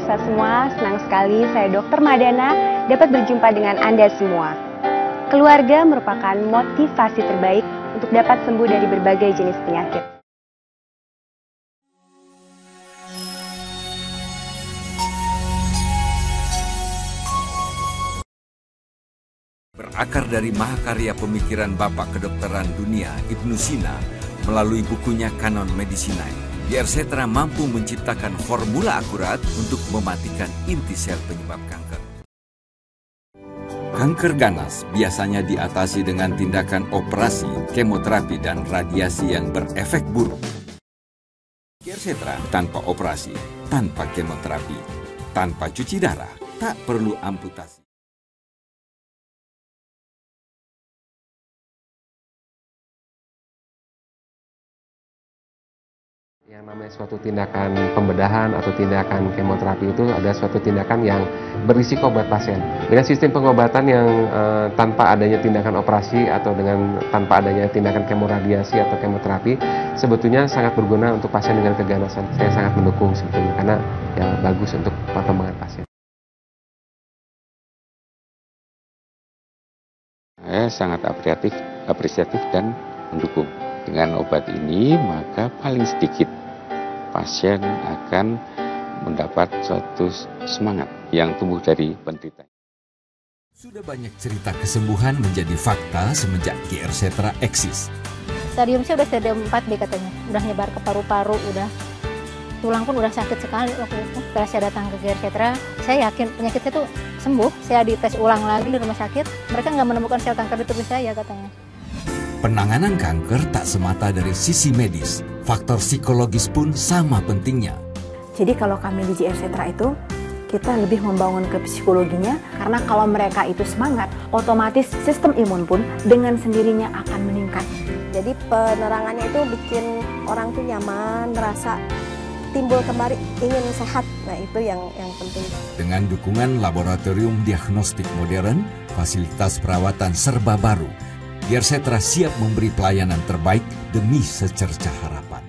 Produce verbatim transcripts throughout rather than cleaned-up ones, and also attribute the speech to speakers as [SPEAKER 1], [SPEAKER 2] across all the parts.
[SPEAKER 1] pemirsa semua, senang sekali saya Dokter Madana dapat berjumpa dengan Anda semua. Keluarga merupakan motivasi terbaik untuk dapat sembuh dari berbagai jenis penyakit.
[SPEAKER 2] Berakar dari mahakarya pemikiran Bapak Kedokteran Dunia Ibnu Sina melalui bukunya Canon Medicinae, Geercetera mampu menciptakan formula akurat untuk mematikan inti sel penyebab kanker. Kanker ganas biasanya diatasi dengan tindakan operasi, kemoterapi, dan radiasi yang berefek buruk. Geercetera tanpa operasi, tanpa kemoterapi, tanpa cuci darah, tak perlu amputasi.
[SPEAKER 3] Yang namanya suatu tindakan pembedahan atau tindakan kemoterapi itu ada suatu tindakan yang berisiko buat pasien. Dengan sistem pengobatan yang uh, tanpa adanya tindakan operasi atau dengan tanpa adanya tindakan kemoradiasi atau kemoterapi, sebetulnya sangat berguna untuk pasien dengan keganasan. Saya sangat mendukung sebetulnya karena ya bagus untuk perkembangan pasien.
[SPEAKER 4] Saya sangat apresiatif, apresiatif dan mendukung. Dengan obat ini, maka paling sedikit pasien akan mendapat suatu semangat yang tumbuh dari penderita.
[SPEAKER 2] Sudah banyak cerita kesembuhan menjadi fakta semenjak Geercetera eksis.
[SPEAKER 5] Stadium saya udah stadium empat B katanya, udah nyebar ke paru-paru, udah tulang pun udah sakit sekali waktu itu. Setelah saya datang ke Geercetera, saya yakin penyakit saya tuh sembuh. Saya dites ulang lagi di rumah sakit, mereka nggak menemukan sel kanker di tubuh saya katanya.
[SPEAKER 2] Penanganan kanker tak semata dari sisi medis, faktor psikologis pun sama pentingnya.
[SPEAKER 6] Jadi kalau kami di Geercetera itu, kita lebih membangun ke psikologinya, karena kalau mereka itu semangat, otomatis sistem imun pun dengan sendirinya akan meningkat.
[SPEAKER 7] Jadi penerangannya itu bikin orang tuh nyaman, merasa timbul kembali ingin sehat. Nah itu yang yang penting. Dengan
[SPEAKER 2] dukungan laboratorium diagnostik modern, fasilitas perawatan serba baru, Geercetera siap memberi pelayanan terbaik demi secercah harapan.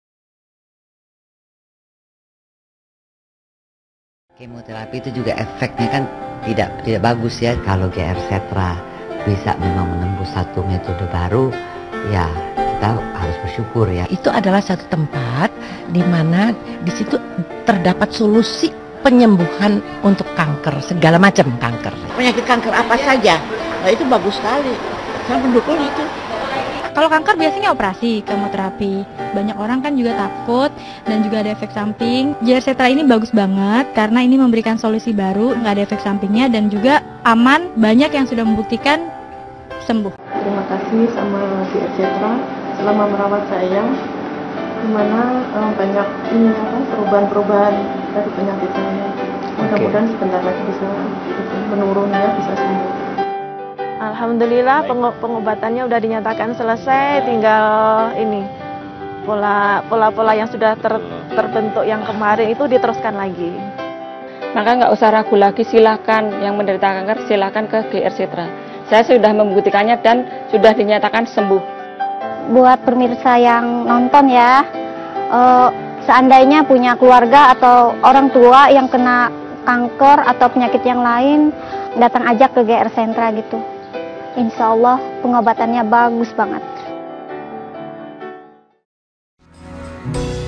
[SPEAKER 8] Kemoterapi itu juga efeknya kan tidak tidak bagus ya. Kalau Geercetera bisa memang menembus satu metode baru, ya kita harus bersyukur ya. Itu adalah satu tempat di mana di situ terdapat solusi penyembuhan untuk kanker, segala macam kanker.
[SPEAKER 9] Penyakit kanker apa saja, nah itu bagus sekali. Saya mendukung itu.
[SPEAKER 10] Kalau kanker biasanya operasi, kemoterapi. Banyak orang kan juga takut dan juga ada efek samping. Geercetera ini bagus banget karena ini memberikan solusi baru, nggak ada efek sampingnya dan juga aman. Banyak yang sudah membuktikan sembuh.
[SPEAKER 11] Terima kasih sama Geercetera selama merawat saya, dimana um, banyak ini apa perubahan-perubahan dari penyakit saya. Mudah-mudahan sebentar lagi bisa menurun ya, bisa sembuh.
[SPEAKER 12] Alhamdulillah pengobatannya udah dinyatakan selesai, tinggal ini pola pola-pola yang sudah ter, terbentuk yang kemarin itu diteruskan lagi.
[SPEAKER 13] Maka nggak usah ragu lagi, silakan yang menderita kanker silakan ke Geercetera. Saya sudah membuktikannya dan sudah dinyatakan sembuh.
[SPEAKER 5] Buat pemirsa yang nonton ya, uh, seandainya punya keluarga atau orang tua yang kena kanker atau penyakit yang lain, datang aja ke Geercetera gitu. Insya Allah pengobatannya bagus banget.